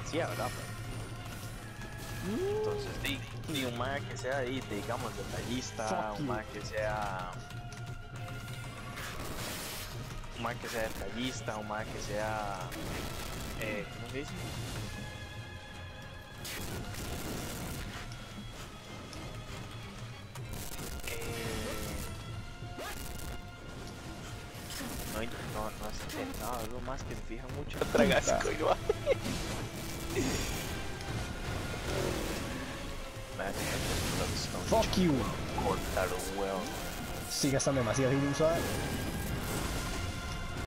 fantasía, ¿verdad? Entonces, y un mae que sea ahí, digamos, detallista, un mae que sea. Un mae que sea detallista, un mae que sea. ¿Cómo se dice? No es intentado, algo más que se fija mucho en Tragasco y lo hace. Fuck you. Cortar un huevo. Sí, gastan demasiado sin usar.